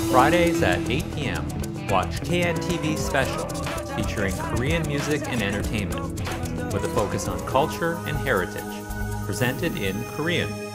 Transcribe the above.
Fridays at 8 p.m., watch KNTV Special, featuring Korean music and entertainment, with a focus on culture and heritage, presented in Korean.